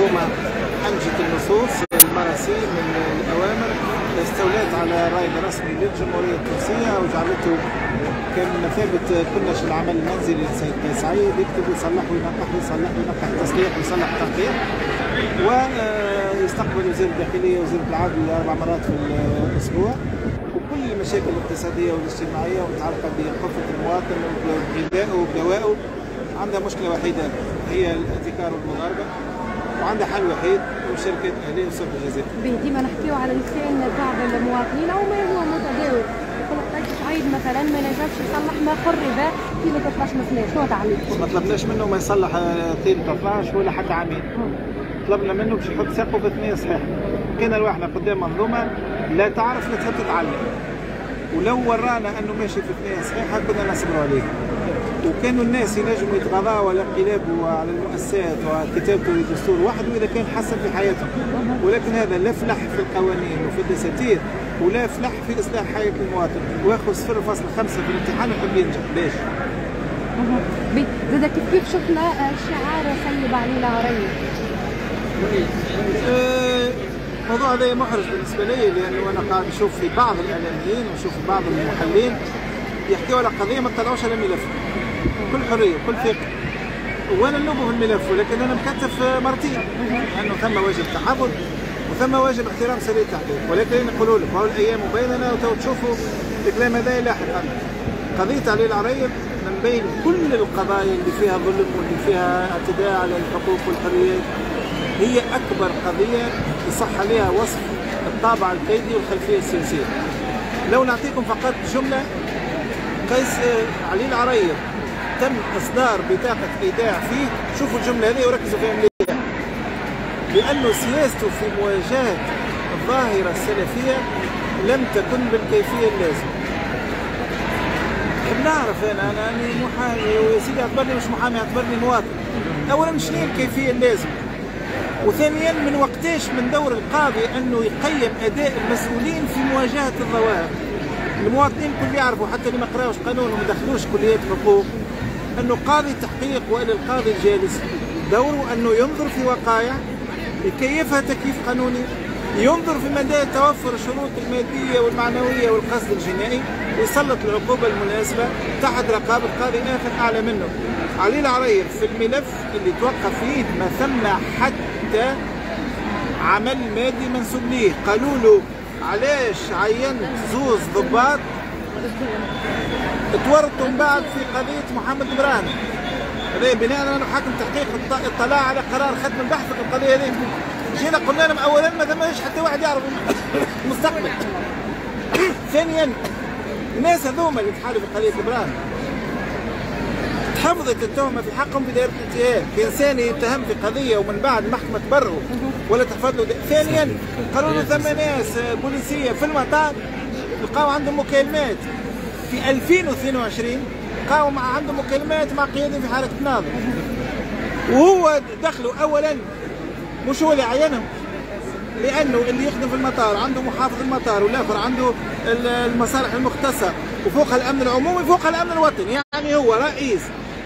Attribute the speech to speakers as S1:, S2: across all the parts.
S1: الحكومة أنجت النصوص المراسيم الأوامر استولت على الرائد الرسمي للجمهورية التونسية وجعلته كمثابة كلش العمل المنزلي للسيد قيس سعيد، يكتب ويصلح وينقح ويصلح وينقح تصليح ويصلح تنقيح، ويستقبل وزير الداخلية وزير العدل 4 مرات في الأسبوع، وكل المشاكل الاقتصادية والاجتماعية ومتعلقة بقفة المواطن وغذائه ودوائه عندها مشكلة وحيدة هي الاحتكار والمضاربة، وعندها حل وحيد والشركات الأهلية وصرف الجزائر.
S2: ديما نحكيو على لسان بعض المواطنين أو ما هو متداول، يقول لك قيس سعيد مثلا ما نجمش يصلح ما خرب طيلة 12 سنة، شنو تعليقكم؟
S1: ما طلبناش منه ما يصلح طيلة 12 ولا حتى عامين. طلبنا منه باش يحط ساقه في ثنية صحيحة. كان الواحد قدام منظومة لا تعرف لا تحب تتعلم. ولو ورانا انه ماشي في ثنية صحيحة كنا نصبروا عليه. وكانوا الناس ينجموا يتغاضوا على انقلابه على المؤسسات وكتابته للدستور وحده اذا كان حسن في حياتهم، ولكن هذا لا فلح في القوانين وفي الدساتير ولا فلح في اصلاح حياه المواطن، واخذ 0.5 في الامتحان ويحب ينجح، ليش؟
S2: زاد كيف شفنا شعار خيب علينا عريض.
S1: الموضوع هذا محرج بالنسبه لي، لانه انا قاعد نشوف في بعض الاعلاميين ونشوف في بعض المحللين يحكيوا على قضيه ما طلعوش على ملف، كل حريه وكل ثقه، وانا نلومه في الملف، ولكن انا مكتف مرتين لانه ثم واجب تعبد وثم واجب احترام سريه التحقيق، ولكن نقولوا لكم هو الايام وبيننا وتو تشوفوا الكلام هذا لاحقا. قضيه علي العريض من بين كل القضايا اللي فيها ظلم واللي فيها اعتداء على الحقوق والحريات هي اكبر قضيه يصح عليها وصف الطابع الكيدي والخلفيه السياسيه. لو نعطيكم فقط جمله، قيس علي العريض تم اصدار بطاقه ايداع فيه، شوفوا الجمله هذه وركزوا فيها مليح، لانه سياسته في مواجهه الظاهره السلفيه لم تكن بالكيفيه اللازمه. نعرف انا محامي ويا سيدي اعتبرني مش محامي، اعتبرني مواطن. اولا شنو الكيفيه اللازمه؟ وثانيا من وقتاش من دور القاضي انه يقيم اداء المسؤولين في مواجهه الظواهر. المواطنين الكل يعرفوا حتى اللي ما قراوش قانون وما دخلوش كليات حقوق انه قاضي التحقيق والا القاضي الجالس دوره انه ينظر في وقائع يكيفها تكييف قانوني، ينظر في مدى توفر الشروط الماديه والمعنويه والقصد الجنائي، ويسلط العقوبه المناسبه تحت رقابه قاضي اخر اعلى منه. علي العريض في الملف اللي توقف فيه ما ثم حتى عمل مادي منسوب ليه، قالوا له علاش عينت زوز ضباط تورطوا من بعد في قضيه محمد ابراهيم. هذا بناء على انه حاكم تحقيق اطلع على قرار ختم البحث في القضيه هذه. جينا قلنا لهم اولا ما ثماش حتى واحد يعرف المستقبل. ثانيا الناس هذوما اللي تحالفوا في قضيه ابراهيم حفظت التهمه في حقهم بدائره الاتهام، كانسان يتهم في قضيه ومن بعد المحكمه تبرئه ولا تحفظ له. ثانيا قالوا له ثم ناس بوليسيه في المطار لقاو عندهم مكالمات في 2022 لقاو عندهم مكالمات مع قيادي في حركه ناظر، وهو دخلوا اولا مش هو اللي عينهم، لانه اللي يخدم في المطار عنده محافظ المطار والاخر عنده المصالح المختصه وفوقها الامن العمومي وفوقها الامن الوطني، يعني هو رئيس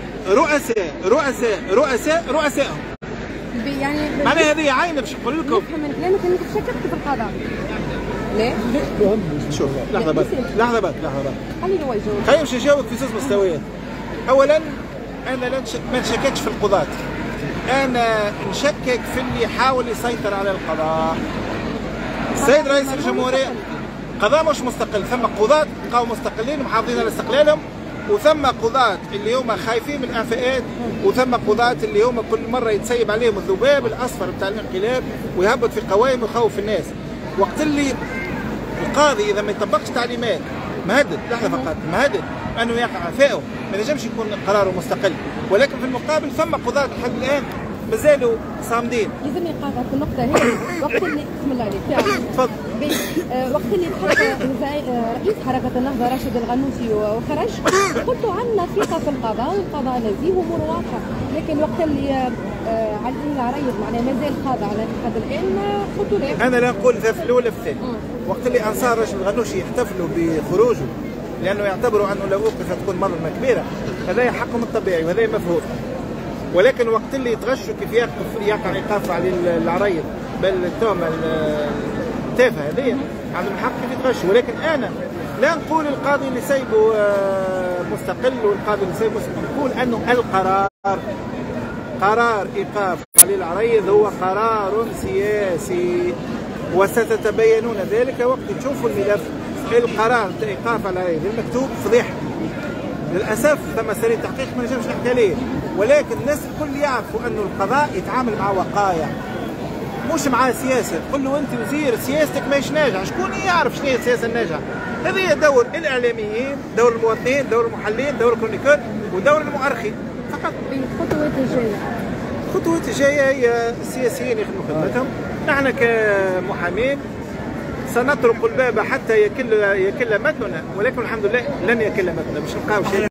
S1: رؤسائهم.
S2: يعني
S1: معناها هذه عينه باش نقول لكم.
S2: نفهم من كلامك انك شككت في القضاء. ليه؟
S1: شوف لحظه بس
S2: خليني هو يجاوب.
S1: خليني باش نجاوبك في 6 مستويات. اولا انا ما نشككش في القضاة، انا نشكك في اللي يحاول يسيطر على القضاء. السيد رئيس الجمهوريه قضاء مش مستقل، ثم قضاة بقاو مستقلين ومحافظين على استقلالهم، وثم قضاة اللي هما خايفين من الانفاقات، وثم قضاة اللي هما كل مره يتسيب عليهم الذباب الاصفر بتاع الانقلاب ويهبط في قوائم ويخوف الناس. وقت اللي القاضي اذا ما يطبقش تعليمات مهدد، لحظه فقط، مهدد انه يقع عفائه، ما نجمش يكون قراره مستقل، ولكن في المقابل ثم قضاة لحد الان مازالوا صامدين.
S2: لازم يقاطع في النقطة هذه. وقت اللي بسم الله عليك
S1: تفضل.
S2: وقت اللي تحط رئيس حركة النهضة راشد الغنوشي وخرج قلت عندنا ثقة في القضاء والقضاء نزيه وامور واضحة، لكن وقت اللي علي العريض معناه مازال خاضع لحد الآن قلت لا.
S1: أنا لا نقول ذا في الأولى في الثاني. وقت اللي أنصار راشد الغنوشي يحتفلوا بخروجه لأنه يعتبروا أنه لو وقف تكون مظلمة كبيرة، هذا حقهم الطبيعي وهذا مفهوم. ولكن وقت اللي يتغشوا كيف يقع ايقاف على العريض بالتهمه التافهه هذه عندهم حق كيف يتغشوا. ولكن انا لا نقول القاضي اللي سايبه مستقل والقاضي اللي سايبه مستقل، نقول انه قرار ايقاف علي العريض هو قرار سياسي، وستتبينون ذلك وقت تشوفوا الملف. القرار ايقاف على العريض المكتوب فضيحه للاسف، ثم سرير تحقيق ما نجمش نحكي عليه، ولكن الناس الكل يعرفوا انه القضاء يتعامل مع وقايع مش مع سياسه. تقول له انت وزير سياستك ماهيش ناجحه، شكون يعرف شنو هي السياسه الناجحه؟ هذه دور الاعلاميين، دور المواطنين، دور المحللين، دور الكرونيكور، ودور المؤرخين فقط.
S2: الخطوات الجايه،
S1: الخطوات الجايه هي السياسيين يخدموا خدمتهم، نحن كمحامين سنطرق الباب حتى يكل مدننا، ولكن الحمد لله لن يكل مدننا، مش نلقاو شيء.